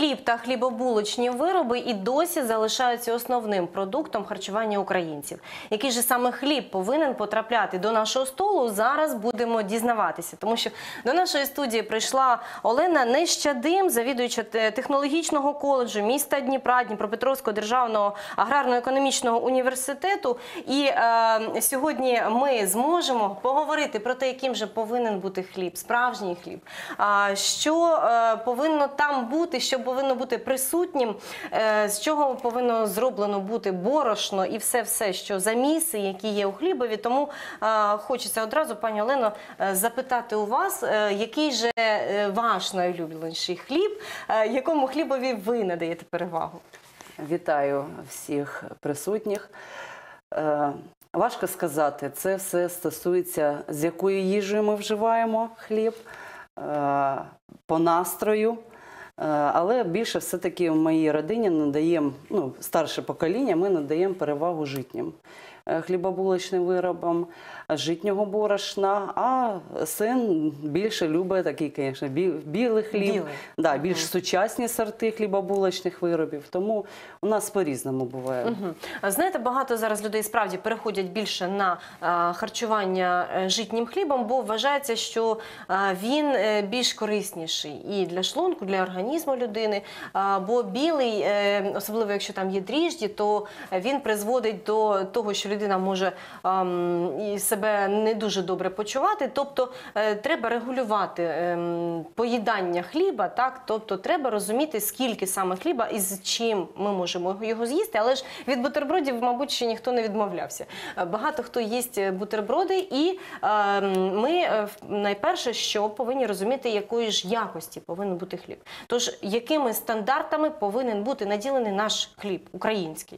хліб та хлібобулочні вироби і досі залишаються основним продуктом харчування українців. Який же саме хліб повинен потрапляти до нашого столу, зараз будемо дізнаватися. Тому що до нашої студії прийшла Олена Нещадим, завідуюча технологічного коледжу міста Дніпра, Дніпропетровського державного аграрно-економічного університету. І сьогодні ми зможемо поговорити про те, яким же повинен бути хліб, справжній хліб, що повинно там бути, що повинно бути присутнім, з чого повинно зроблено бути борошно і все-все, що заміси, які є у хлібові. Тому хочеться одразу, пані Олено, запитати у вас, який же ваш найулюбленіший хліб, якому хлібові ви надаєте перевагу? Вітаю всіх присутніх. Важко сказати, це все стосується, з якою їжею ми вживаємо хліб, по настрою. Але більше все-таки в моїй родині надаємо, старше покоління, ми надаємо перевагу житнім хлібобулочним виробам, житнього борошна, а син більше любить такий, звісно, білий хліб, да, більш сучасні сорти хлібобулочних виробів, тому у нас по-різному буває. Знаєте, багато зараз людей справді переходять більше на харчування житнім хлібом, бо вважається, що він більш корисніший і для шлунку, для організму людини, бо білий, особливо якщо там є дріжджі, то він призводить до того, що людина може себе не дуже добре почувати, тобто треба регулювати поїдання хліба, так? Тобто треба розуміти, скільки саме хліба і з чим ми можемо його з'їсти, але ж від бутербродів, мабуть, ще ніхто не відмовлявся. Багато хто їсть бутерброди, і ми найперше, що повинні розуміти, якої ж якості повинен бути хліб. Тож, якими стандартами повинен бути наділений наш хліб український?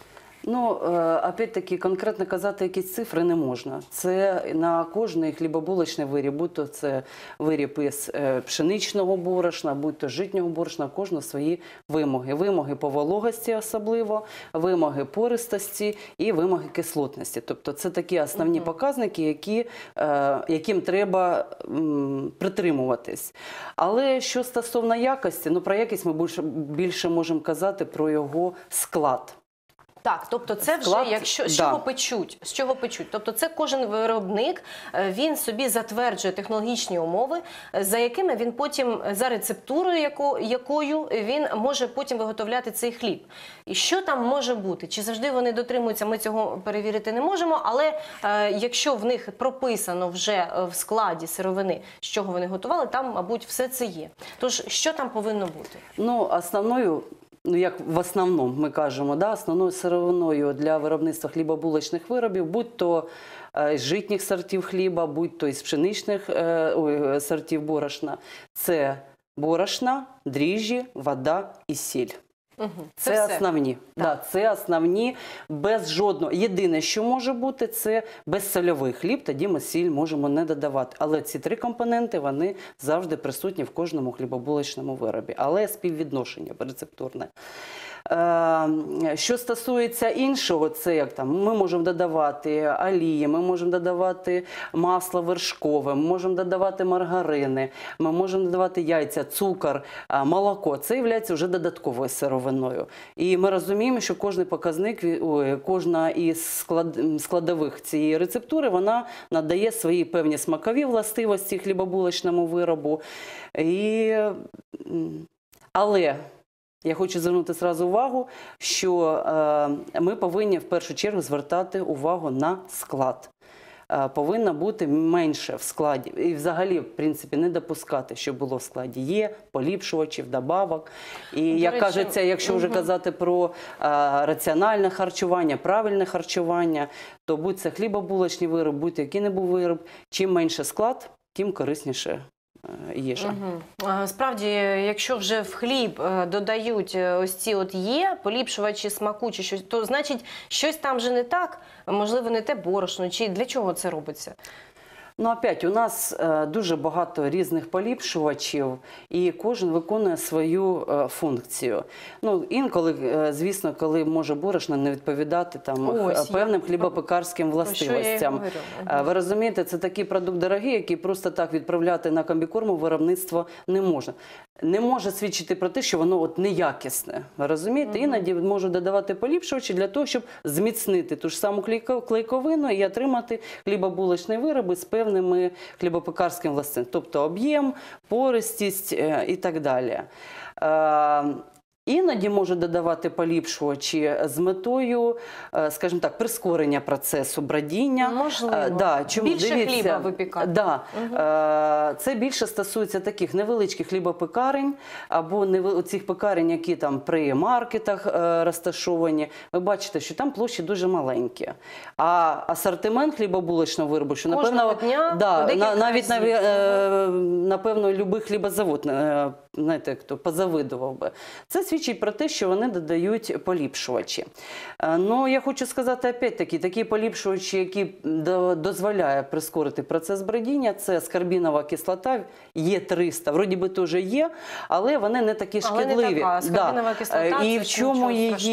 Опять-таки, конкретно казати якісь цифри не можна. Це на кожний хлібобулочний виріб, будь-то це виріб із пшеничного борошна, будь-то житнього борошна, кожна свої вимоги. Вимоги по вологості особливо, вимоги пористості і вимоги кислотності. Тобто це такі основні показники, яким треба притримуватись. Але що стосовно якості, про якість ми більше можемо казати про його склад. Так, тобто це вже з чого печуть. Тобто це кожен виробник, він собі затверджує технологічні умови, за якими він потім, за рецептурою якою він може потім виготовляти цей хліб. І що там може бути? Чи завжди вони дотримуються, ми цього перевірити не можемо, але якщо в них прописано вже в складі сировини, з чого вони готували, там, мабуть, все це є. Тож, що там повинно бути? Основною, як в основному ми кажемо, основною сировиною для виробництва хлібобулочних виробів, будь-то з житніх сортів хліба, будь-то із пшеничних сортів борошна, це борошна, дріжджі, вода і сіль. Це основні. Це основні, без жодного. Єдине, що може бути, це безсольовий хліб, тоді ми сіль можемо не додавати. Але ці три компоненти, вони завжди присутні в кожному хлібобулочному виробі. Але співвідношення рецептурне. Що стосується іншого, це як ми можемо додавати олії, ми можемо додавати масло вершкове, ми можемо додавати маргарини, ми можемо додавати яйця, цукор, молоко. Це є вже додатковою сировиною. І ми розуміємо, що кожний показник, кожна із складових цієї рецептури, вона надає свої певні смакові властивості хлібобулочному виробу. Але я хочу звернути одразу увагу, що ми повинні в першу чергу звертати увагу на склад. Повинно бути менше в складі. І взагалі, в принципі, не допускати, що було в складі. Є поліпшувачів, добавок. І, як кажеться, якщо вже казати про раціональне харчування, правильне харчування, то будь це хлібобулочний вироб, будь який-небудь вироб, чим менше склад, тим корисніше їжа. Справді, якщо вже в хліб додають ось ці поліпшувачі смаку, чи щось, то значить щось там вже не так, можливо, не те борошно, чи для чого це робиться? Опять, у нас дуже багато різних поліпшувачів, і кожен виконує свою функцію. Інколи, звісно, коли може борошно не відповідати певним хлібопекарським властивостям. Ви розумієте, це такий продукт дорогий, який просто так відправляти на комбікорм виробництво не можна. не може свідчити про те, що воно от неякісне. Ви розумієте? Іноді можуть додавати поліпшувачі для того, щоб зміцнити ту ж саму клейковину і отримати хлібобулочні вироби з певними хлібопекарськими властивостями. Тобто об'єм, пористість і так далі. Іноді можуть додавати поліпшувачі з метою, скажімо так, прискорення процесу бродіння. Можливо. Більше хліба випікати. Це більше стосується таких невеличких хлібопекарень або цих пекарень, які там при маркетах розташовані. Ви бачите, що там площі дуже маленькі. А асортимент хлібобулочного виробу, що кожного дня, напевно, любий хлібозавод, знаєте, хто позавидував би. Це свідчить про те, що вони додають поліпшувачі. Ну, я хочу сказати, опять-таки, такі поліпшувачі, які дозволяють прискорити процес бродіння, це аскорбінова кислота, Е300. Вроді би теж є, але вони не такі шкідливі. Але не така. Аскорбінова кислота, і в чому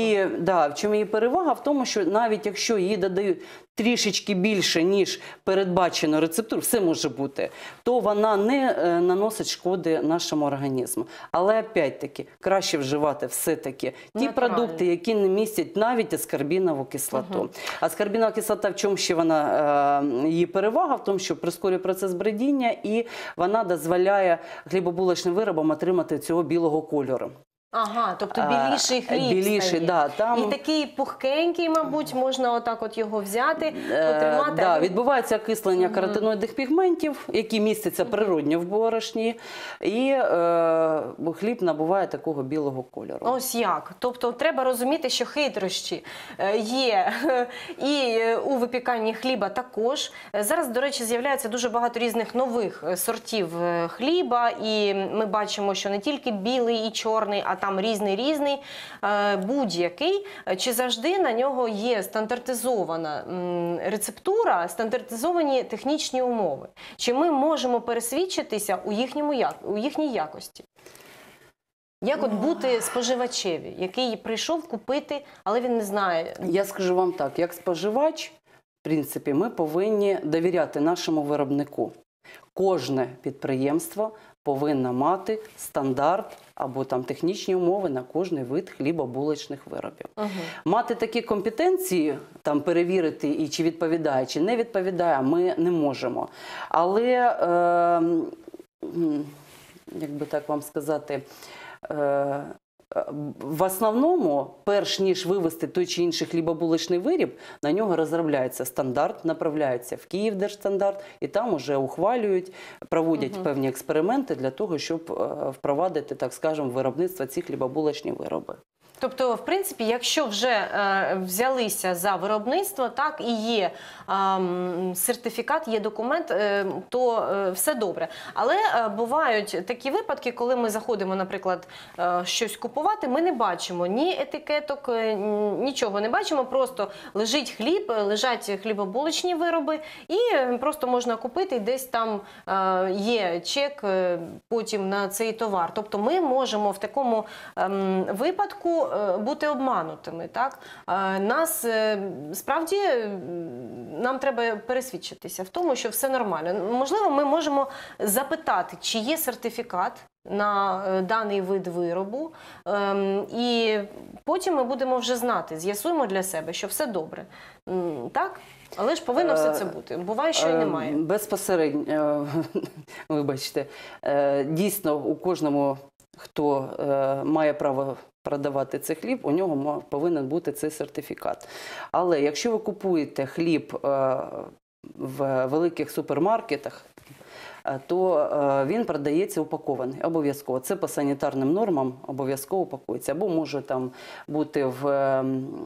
її перевага? В тому, що навіть якщо її додають трішечки більше, ніж передбачено рецептуру, все може бути, то вона не наносить шкоди нашому організму. Але, опять-таки, краще вживати все-таки ті продукти, які не містять навіть аскорбінову кислоту. Аскорбінова кислота, в чому ще її перевага? В тому, що прискорює процес бродіння і вона дозволяє хлібобулочним виробам отримати цього білого кольору. Ага, тобто біліший хліб стає. Да, там... І такий пухкенький, мабуть, можна отак от його взяти, потримати. Да, відбувається окислення каротиноїдних пігментів, які містяться природньо в борошні, і хліб набуває такого білого кольору. Ось як. Тобто треба розуміти, що хитрощі є і у випіканні хліба також. Зараз, до речі, з'являється дуже багато різних нових сортів хліба, і ми бачимо, що не тільки білий і чорний, а там різний, будь-який. Чи завжди на нього є стандартизована рецептура, стандартизовані технічні умови? Чи ми можемо пересвідчитися у їхній якості? Як от бути споживачеві, який прийшов купити, але він не знає? Я скажу вам так, як споживач, в принципі, ми повинні довіряти нашому виробнику. Кожне підприємство повинно мати стандарт або там технічні умови на кожний вид хлібобулочних виробів. Мати такі компетенції, там перевірити, і чи відповідає, чи не відповідає, ми не можемо. Але, як би так вам сказати, в основному, перш ніж вивести той чи інший хлібобулочний виріб, на нього розробляється стандарт, направляється в Київдержстандарт, і там вже ухвалюють, проводять певні експерименти для того, щоб впровадити, так скажемо, виробництво ці хлібобулочні вироби. Тобто, в принципі, якщо вже взялися за виробництво, так, і є сертифікат, є документ, то все добре. Але бувають такі випадки, коли ми заходимо, наприклад, щось купувати, ми не бачимо ні етикеток, нічого не бачимо, просто лежить хліб, лежать хлібобулочні вироби, і просто можна купити, і десь там є чек потім на цей товар. Тобто ми можемо в такому випадку бути обманутими, так? Нас, справді, нам треба пересвідчитися в тому, що все нормально. Можливо, ми можемо запитати, чи є сертифікат на даний вид виробу, і потім ми будемо вже знати, з'ясуємо для себе, що все добре. Так? Але ж повинно все це бути. Буває, що і немає. Безпосередньо, вибачте, дійсно у кожному, хто має право продавати цей хліб, у нього повинен бути цей сертифікат. Але якщо ви купуєте хліб в великих супермаркетах, то він продається упакований, обов'язково. Це по санітарним нормам обов'язково упакується. Або може там бути в...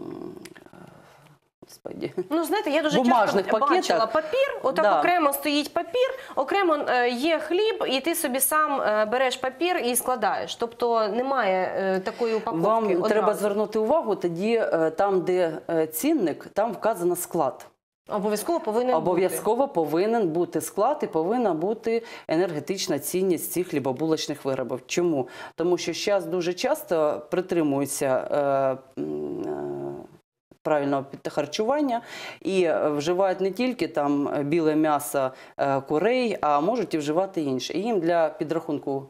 Господи. Ну, знаєте, я дуже часто бачила папір, отак окремо стоїть папір, окремо є хліб, і ти собі сам береш папір і складаєш. Тобто немає такої упаковки одразу. Вам треба звернути увагу, тоді там, де цінник, там вказано склад. Обов'язково повинен бути. Обов'язково повинен бути склад і повинна бути енергетична цінність цих хлібобулочних виробів. Чому? Тому що зараз дуже часто притримуються правильного харчування і вживають не тільки там біле м'ясо курей, а можуть і вживати інше. І їм для підрахунку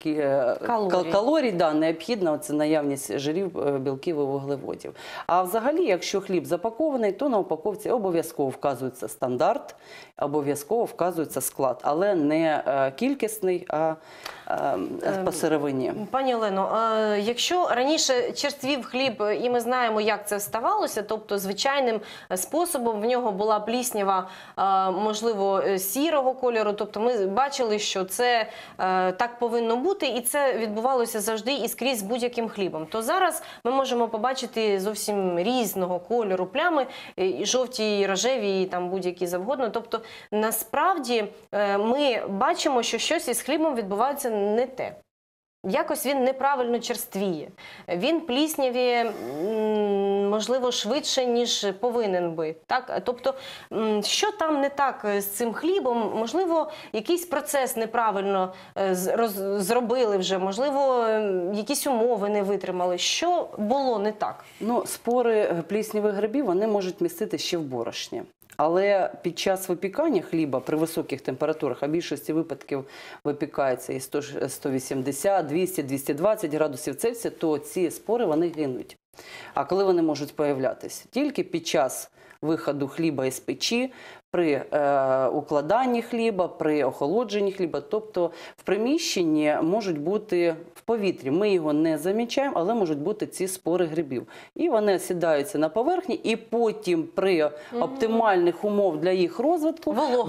калорій, да, необхідна це наявність жирів, білків і вуглеводів. А взагалі, якщо хліб запакований, то на упаковці обов'язково вказується стандарт, обов'язково вказується склад, але не кількісний, а по сировині. Пані Олено, якщо раніше черствів хліб, і ми знаємо, як це ставалося, тобто звичайним способом в нього була пліснява, можливо, сірого кольору, тобто ми бачили, що це так повинно бути, і це відбувалося завжди і скрізь з будь-яким хлібом, то зараз ми можемо побачити зовсім різного кольору плями, і жовті, і рожеві, і там будь-які завгодно. Тобто, насправді, ми бачимо, що щось із хлібом відбувається не те. Якось він неправильно черствіє. Він пліснявіє, можливо, швидше, ніж повинен би. Так? Тобто, що там не так з цим хлібом? Можливо, якийсь процес неправильно зробили вже, можливо, якісь умови не витримали. Що було не так? Ну, спори пліснявих грибів, вони можуть містити ще в борошні. Але під час випікання хліба при високих температурах, а в більшості випадків випікається і 180, 200, 220 градусів Цельсія, то ці спори вони гинуть. А коли вони можуть появлятися? Тільки під час виходу хліба із печі, при укладанні хліба, при охолодженні хліба, тобто в приміщенні можуть бути в повітрі. Ми його не замічаємо, але можуть бути ці спори грибів. І вони осідаються на поверхні, і потім при оптимальних умов для їх розвитку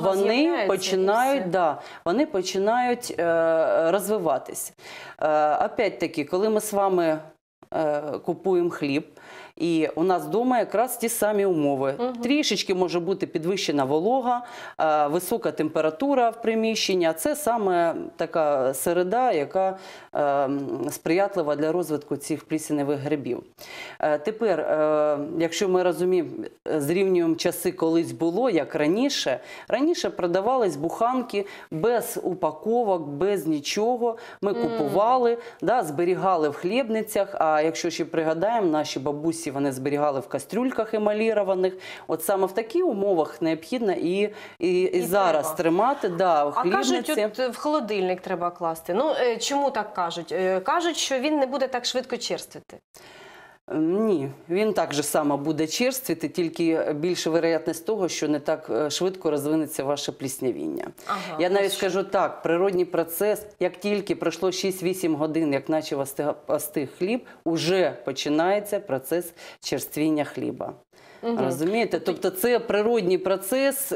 вони починають розвиватись. Опять-таки, коли ми з вами купуємо хліб, і у нас вдома якраз ті самі умови. Трішечки може бути підвищена волога, висока температура в приміщенні. Це саме така середа, яка сприятлива для розвитку цих пліснявих грибів. Тепер, якщо ми розуміємо, зрівнюємо часи, колись було, як раніше. Раніше продавались буханки без упаковок, без нічого. Ми купували, зберігали в хлібницях, а якщо ще пригадаємо, наші бабусі вони зберігали в кастрюльках емалірованих. От саме в таких умовах необхідно і зараз тримати в хлібниці. А кажуть, в холодильник треба класти. Ну, чому так кажуть? Кажуть, що він не буде так швидко черствіти. Ні, він так же само буде черствіти, тільки більше вероятність того, що не так швидко розвинеться ваше пліснявіння. Я навіть скажу так, природній процес, як тільки пройшло 6-8 годин, як почав остиг хліб, уже починається процес черствіння хліба. Розумієте? Тобто це природній процес,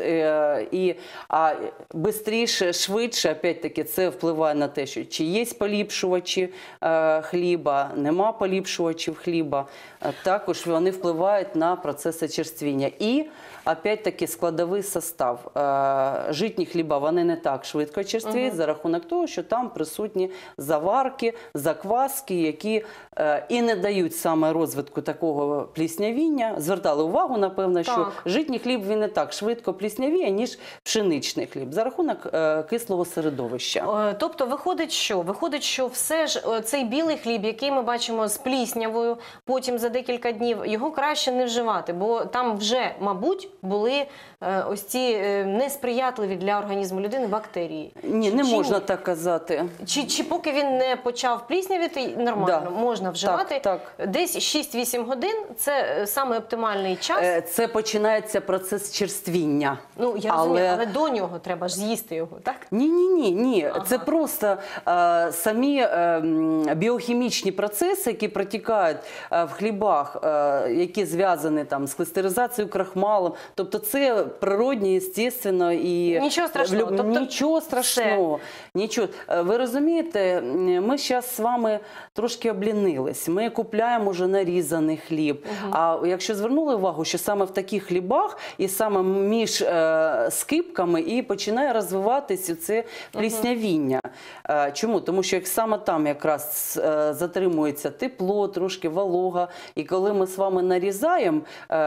а швидше, опять-таки, це впливає на те, що чи є поліпшувачі хліба, нема поліпшувачів хліба, також вони впливають на процеси черствіння. І, опять-таки, складовий состав. Житні хліба, вони не так швидко черствіють за рахунок того, що там присутні заварки, закваски, які і не дають саме розвитку такого пліснявіння. Звертали увагу, напевно, що житній хліб, він не так швидко пліснявіє, ніж пшеничний хліб, за рахунок кислого середовища. Тобто виходить, що? Виходить, що все ж цей білий хліб, який ми бачимо з пліснявою, потім за декілька днів, його краще не вживати, бо там вже, мабуть, були ось ці несприятливі для організму людини бактерії. Ні, не можна так казати. Чи поки він не почав пліснявіти, нормально, можна вживати? Так. Десь 6-8 годин – це саме оптимальний час? Це починається процес черствіння. Ну, я розумію, але до нього треба ж з'їсти його, так? Ні. Це просто самі біохімічні процеси, які протікають в хлібах, які зв'язані там з кластеризацією крахмалом. Тобто це природні, естественно. І нічого страшного. Нічого страшного. Нічого. Ви розумієте, ми зараз з вами трошки облінились. Ми купляємо вже нарізаний хліб. А якщо звернули увагу, що саме в таких хлібах і саме між скипками і починає розвиватися це пліснявіння. Чому? Тому що як саме там якраз затримується тепло, трошки волога. І коли ми з вами нарізаємо,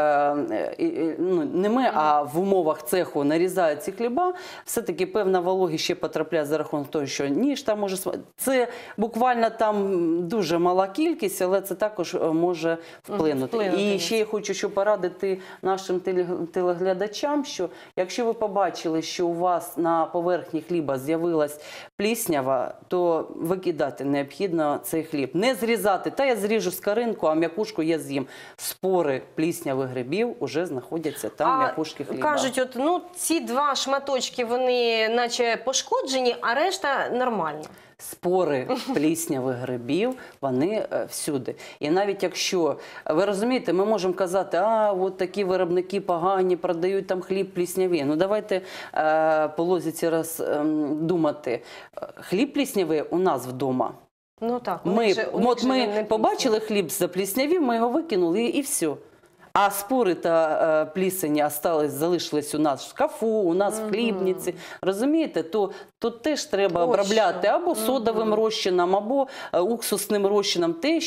не ми, а в умовах цеху нарізають ці хліба, все-таки певна вологість ще потрапляє за рахунок того, що ніж там може... Це буквально там дуже мала кількість, але це також може вплинути. І ще я хочу, щоб порадити нашим телеглядачам, що якщо ви побачили, що у вас на поверхні хліба з'явилась пліснява, то викидати необхідно цей хліб. Не зрізати, та я зріжу скаринку, а м'якушку я з'їм. Спори пліснявих грибів вже знаходяться там, м'якушки хліба. Кажуть, от, ну, ці два шматочки, вони наче пошкоджені, а решта нормальна. Спори пліснявих грибів, вони всюди. І навіть якщо, ви розумієте, ми можемо казати, от такі виробники погані, продають там хліб пліснявий. Ну давайте по логіці думати. Хліб пліснявий у нас вдома. Ну так. Ми побачили хліб запліснявів, ми його викинули і все. А спори та плісені залишились у нас в шкафу, у нас в хлібниці. Розумієте? То теж треба обробляти або содовим розчином, або уксусним розчином. Те,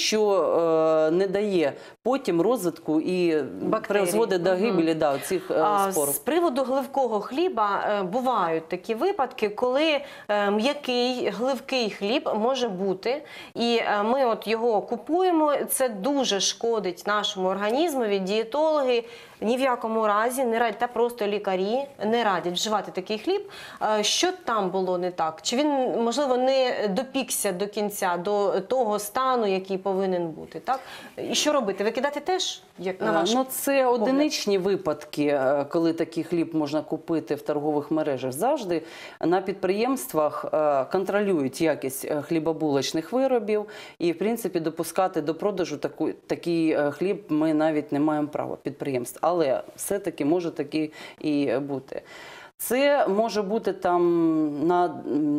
що не дає потім розвитку і призводить до гибелі цих спор. З приводу гливкого хліба бувають такі випадки, коли м'який, гливкий хліб може бути. І ми от його купуємо, це дуже шкодить нашому організму. Дієтологи ні в якому разі не радять, та просто лікарі не радять вживати такий хліб. Що там було не так? Чи він, можливо, не допікся до кінця, до того стану, який повинен бути? Так? І що робити? Викидати теж? Як, на ваш це одиничні випадки, коли такий хліб можна купити в торгових мережах. Завжди на підприємствах контролюють якість хлібобулочних виробів і, в принципі, допускати до продажу такий хліб ми навіть не маємо права підприємств. Але все-таки може таки і бути. Це може бути там на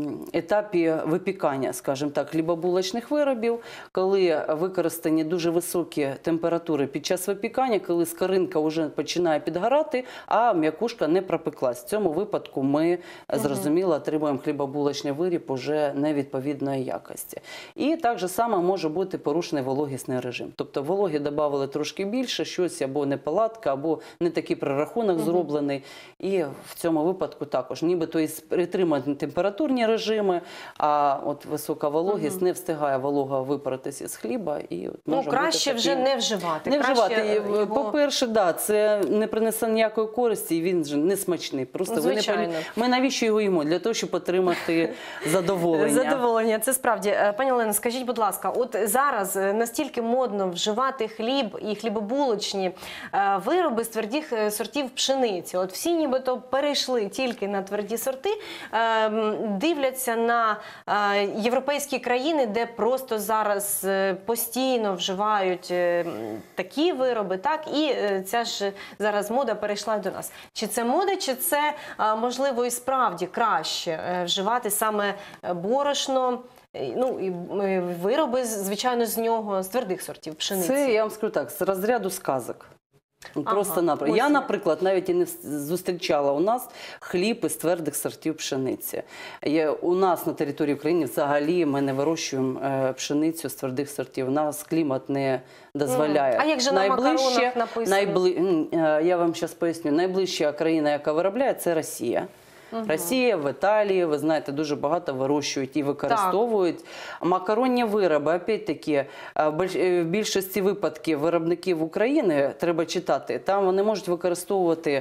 етапі випікання, скажімо так, хлібобулочних виробів, коли використані дуже високі температури під час випікання, коли скаринка вже починає підгорати, а м'якушка не пропеклась. В цьому випадку ми, зрозуміло, отримуємо хлібобулочний виріб уже невідповідної якості. І так же само може бути порушений вологісний режим. Тобто вологі додали трошки більше, щось або неполадка, або не такий прорахунок зроблений. І в цьому випадку також. Нібито і притримані температурні режими, а от висока вологість не встигає волога випаритися з хліба. І може краще бути вже не вживати. Не вживати. По-перше, це не принесе ніякої користі, і він вже не смачний. Просто ми навіщо його їмо? Для того, щоб отримати задоволення. Задоволення, це справді. Пані Олено, скажіть, будь ласка, от зараз настільки модно вживати хліб і хлібобулочні вироби з твердих сортів пшениці. От всі нібито перейшли тільки на тверді сорти, дивляться на європейські країни, де просто зараз постійно вживають такі вироби, так, і ця ж зараз мода перейшла до нас. Чи це мода, чи це, можливо, і справді краще вживати саме борошно, ну, і вироби, звичайно, з нього, з твердих сортів пшениці? Це, я вам скажу так, з розряду сказок. Просто-напросто. Я, наприклад, навіть і не зустрічала у нас хліб із твердих сортів пшениці. У нас на території України взагалі ми не вирощуємо пшеницю з твердих сортів. У нас клімат не дозволяє. А як же на макаронах написано? Я вам зараз поясню. Найближча країна, яка виробляє, це Росія. Росія, в Італії, ви знаєте, дуже багато вирощують і використовують. Макаронні вироби, опять-таки, в більшості випадків виробників України, треба читати, там вони можуть використовувати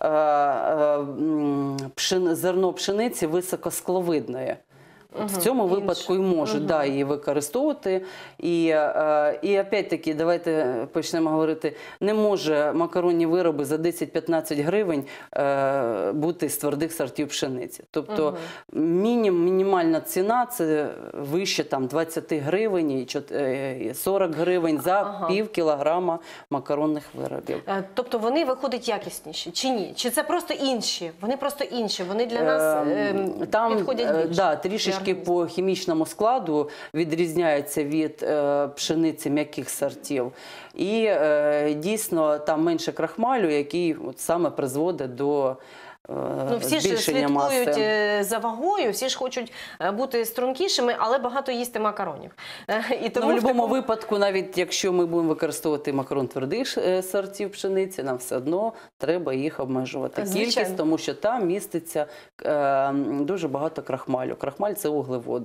зерно пшениці високоскловидної. В цьому випадку і можуть її використовувати. І опять-таки, давайте почнемо говорити, не може макаронні вироби за 10-15 гривень бути з твердих сортів пшениці. Тобто мінімальна ціна – це вище там 20 гривень і 40 гривень за пів кілограма макаронних виробів. Тобто вони виходять якісніші чи ні? Чи це просто інші? Вони просто інші, вони для нас підходять більше? Так, трішечки по хімічному складу відрізняються від пшениці м'яких сортів. І дійсно там менше крахмалю, який саме призводить до всі ж слідкують за вагою, всі ж хочуть бути стрункішими, але багато їсти макаронів. І тому в будь-якому випадку, навіть якщо ми будемо використовувати макарон твердих сортів пшениці, нам все одно треба їх обмежувати кількість, тому що там міститься дуже багато крахмалю. Крахмаль – це вуглеводи.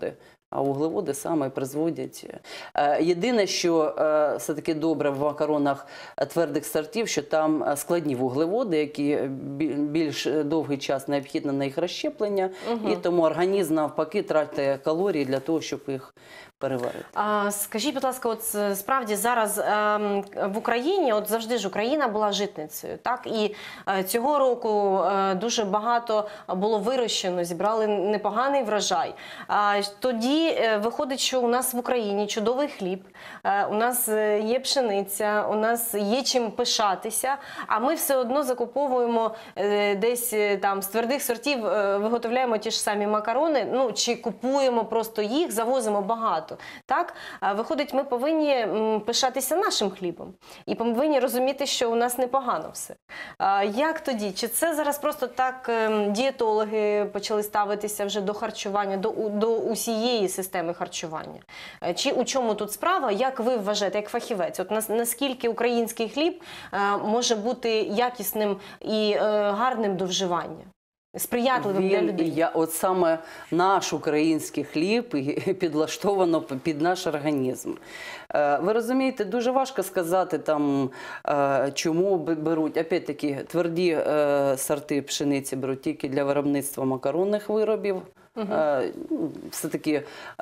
А вуглеводи саме призводять. Єдине, що все-таки добре в макаронах твердих сортів, що там складні вуглеводи, які більш довгий час необхідно на їх розщеплення, і тому організм навпаки тратить калорії для того, щоб їх переварити. Скажіть, будь ласка, от справді зараз в Україні, от завжди ж Україна була житницею, так? І цього року дуже багато було вирощено, зібрали непоганий врожай. Тоді виходить, що у нас в Україні чудовий хліб, у нас є пшениця, у нас є чим пишатися, а ми все одно закуповуємо десь там з твердих сортів, виготовляємо ті ж самі макарони, ну, чи купуємо просто їх, завозимо багато. Так? Виходить, ми повинні пишатися нашим хлібом і повинні розуміти, що у нас непогано все. Як тоді? Чи це зараз просто так дієтологи почали ставитися вже до харчування, до усієї системи харчування? Чи у чому тут справа? Як ви вважаєте, як фахівець? От наскільки український хліб може бути якісним і гарним до вживання? Сприятливим для людей. От саме наш український хліб підлаштовано під наш організм. Ви розумієте, дуже важко сказати, там, чому беруть. Опять-таки, тверді сорти пшениці беруть тільки для виробництва макаронних виробів. Все-таки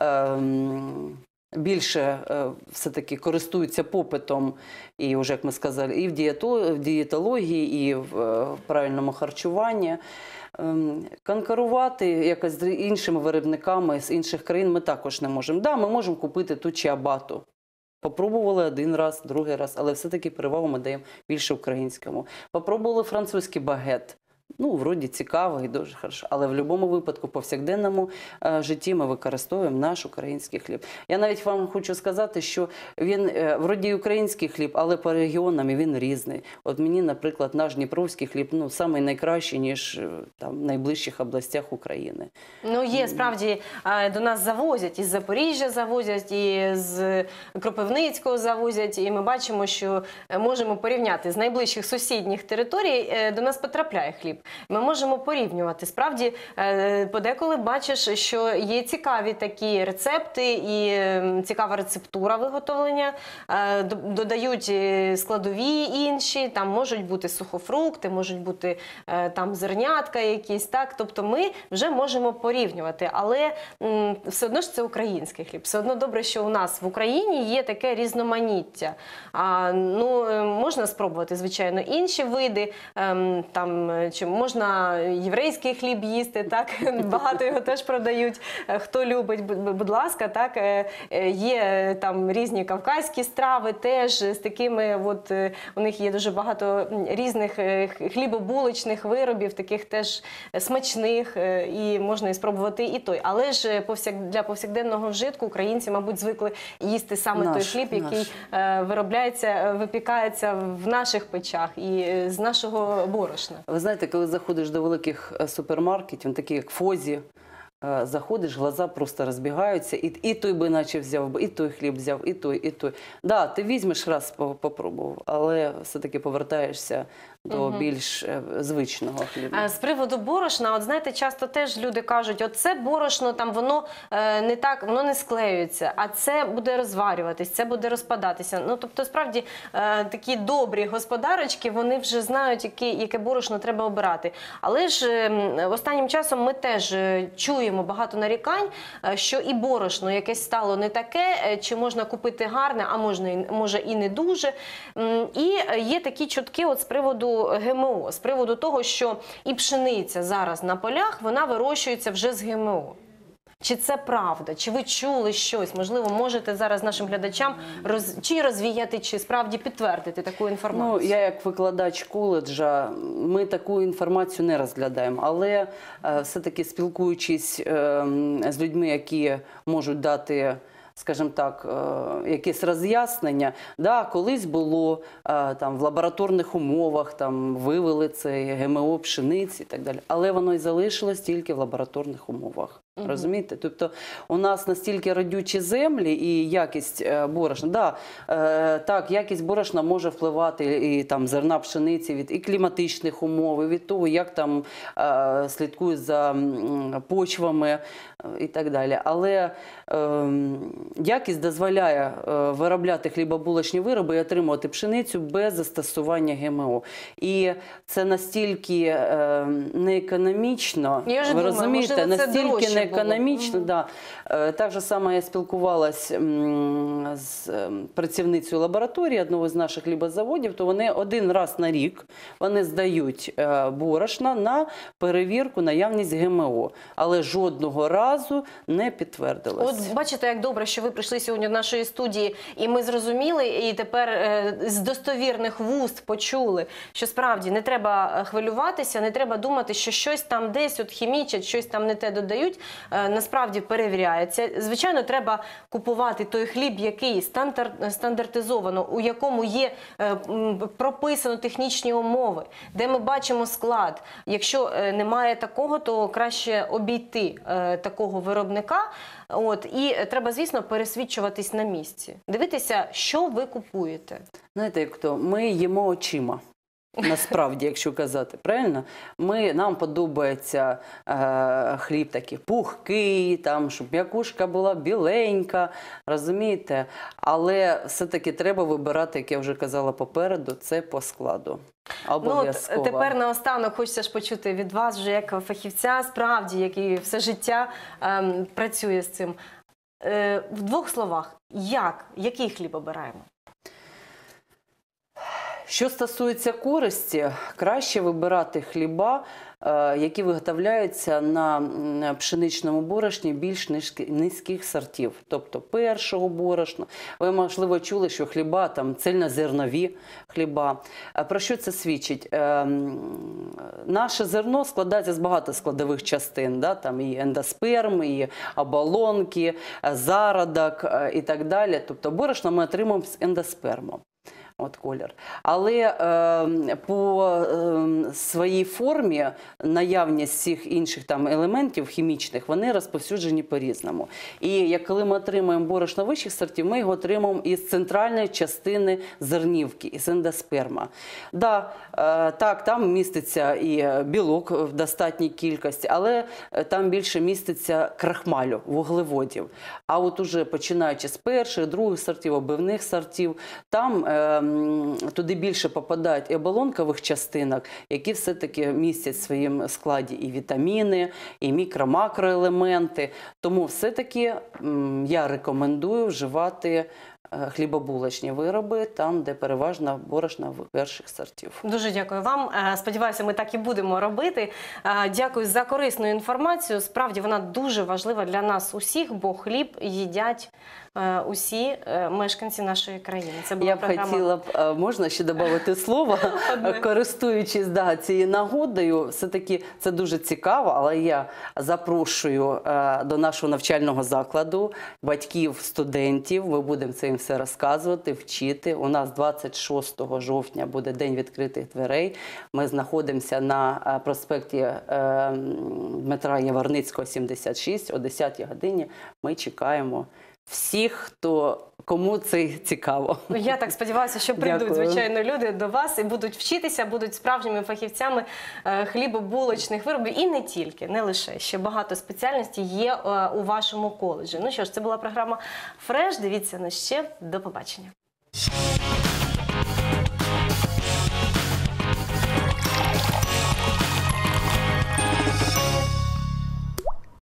більше все-таки користуються попитом, і вже, як ми сказали, і в дієтології, і в правильному харчуванні. Конкурувати якось з іншими виробниками з інших країн ми також не можемо. Да, ми можемо купити ту чиабату. Попробували один раз, другий раз, але все-таки перевагу ми даємо більше українському. Попробували французький багет. Ну, вроді цікаво і дуже хорошо. Але в будь-якому випадку, повсякденному житті ми використовуємо наш український хліб. Я навіть вам хочу сказати, що він, вроді український хліб, але по регіонам він різний. От мені, наприклад, наш дніпровський хліб, ну, самий найкращий, ніж там в найближчих областях України. Ну, є, справді, до нас завозять, із Запоріжжя завозять, і з Кропивницького завозять, і ми бачимо, що можемо порівняти з найближчих сусідніх територій, до нас потрапляє хліб. Ми можемо порівнювати. Справді, подеколи бачиш, що є цікаві такі рецепти і цікава рецептура виготовлення, додають складові інші, там можуть бути сухофрукти, можуть бути там зернятка якісь, так? Тобто ми вже можемо порівнювати, але все одно ж це український хліб. Все одно добре, що у нас в Україні є таке різноманіття. Ну, можна спробувати, звичайно, інші види, там, чи можна єврейський хліб їсти, так? Багато його теж продають, хто любить, будь ласка, так? Є там різні кавказькі страви теж з такими, от, у них є дуже багато різних хлібобулочних виробів, таких теж смачних, і можна і спробувати і той. Але ж для повсякденного вжитку українці, мабуть, звикли їсти саме той хліб, який виробляється, випікається в наших печах і з нашого борошна. Ви знаєте, коли заходиш до великих супермаркетів, такі як Фозі, заходиш, глаза просто розбігаються, і той би наче взяв, і той хліб взяв, і той, і той. Да, ти візьмеш раз, попробував, але все-таки повертаєшся до більш звичного хліба. З приводу борошна, от знаєте, часто теж люди кажуть, оце борошно, там воно не так, воно не склеюється, а це буде розварюватись, це буде розпадатися. Ну, тобто, справді, такі добрі господарочки, вони вже знають, яке борошно треба обирати. Але ж останнім часом ми теж чуємо багато нарікань, що і борошно якесь стало не таке, чи можна купити гарне, а може і не дуже. І є такі чутки от з приводу ГМО, з приводу того, що і пшениця зараз на полях, вона вирощується вже з ГМО. Чи це правда? Чи ви чули щось? Можливо, можете зараз нашим глядачам чи розвіяти, чи справді підтвердити таку інформацію? Ну, я як викладач коледжа, ми таку інформацію не розглядаємо. Але все-таки спілкуючись з людьми, які можуть дати, скажімо так, якесь роз'яснення. Да, колись було там в лабораторних умовах, там вивели це ГМО пшениці і так далі. Але воно і залишилось тільки в лабораторних умовах. Розумієте? Тобто у нас настільки родючі землі і якість борошна. Да, так, якість борошна може впливати і там зерна пшениці від і кліматичних умов, і від того, як там слідкують за почвами і так далі. Але якість дозволяє виробляти хлібобулочні вироби і отримувати пшеницю без застосування ГМО. І це настільки неекономічно, Я вже ви думаю, розумієте, можливо, це настільки дорожче неекономічно. Да. Так же само я спілкувалася з працівницею лабораторії одного з наших хлібозаводів, то вони один раз на рік вони здають борошна на перевірку наявність ГМО, але жодного разу не підтвердилось. От бачите, як добре, що ви прийшли сьогодні до нашої студії, і ми зрозуміли, і тепер з достовірних вуст почули, що справді не треба хвилюватися, не треба думати, що щось там десь от хімічать, щось там не те додають, насправді перевіряється. Звичайно, треба купувати той хліб, який стандартизовано, у якому є прописано технічні умови, де ми бачимо склад. Якщо немає такого, то краще обійти такого виробника. От, і треба, звісно, пересвідчуватись на місці. Дивитися, що ви купуєте. Знаєте, як то? Ми їмо очима. Насправді, якщо казати, правильно? Нам подобається хліб такий пухкий, там, щоб м'якушка була біленька, розумієте? Але все-таки треба вибирати, як я вже казала попереду, це по складу. Обов'язково. Ну, тепер наостанок хочеться ж почути від вас, вже як фахівця, справді, який все життя працює з цим. В двох словах, який хліб обираємо? Що стосується користі, краще вибирати хліба, які виготовляються на пшеничному борошні більш низьких сортів, тобто першого борошна. Ви, можливо, чули, що хліба, там, цельнозернові хліба. Про що це свідчить? Наше зерно складається з багато складових частин, да? Там і ендосперм, і оболонки, зародок і так далі. Тобто борошно ми отримуємо з ендосперму. От колір. Але по своїй формі наявність всіх інших там елементів хімічних, вони розповсюджені по-різному. І коли ми отримуємо борошно вищих сортів, ми його отримуємо із центральної частини зернівки, із ендосперма. Да, так, там міститься і білок в достатній кількості, але там більше міститься крахмалю, вуглеводів. А от уже починаючи з перших, других сортів, обивних сортів, там туди більше попадають і оболонкових частинок, які все-таки містять в своєму складі і вітаміни, і мікро-макроелементи. Тому все-таки я рекомендую вживати хлібобулочні вироби там, де переважно борошно перших сортів. Дуже дякую вам. Сподіваюся, ми так і будемо робити. Дякую за корисну інформацію. Справді, вона дуже важлива для нас усіх, бо хліб їдять усі мешканці нашої країни. Це була Я б хотіла, можна ще додати слово, користуючись цією нагодою, все-таки це дуже цікаво, але я запрошую до нашого навчального закладу батьків, студентів, ми будемо це їм все розказувати, вчити. У нас 26 жовтня буде День відкритих дверей. Ми знаходимося на проспекті Дмитра Яворницького, 76, о 10 годині. Ми чекаємо всіх, кому це цікаво. Я так сподіваюся, що прийдуть, Дякую. звичайно, люди до вас і будуть вчитися, будуть справжніми фахівцями хлібобулочних виробів. І не тільки, не лише. Ще багато спеціальностей є у вашому коледжі. Ну що ж, це була програма «Фреш». Дивіться нас ще. До побачення.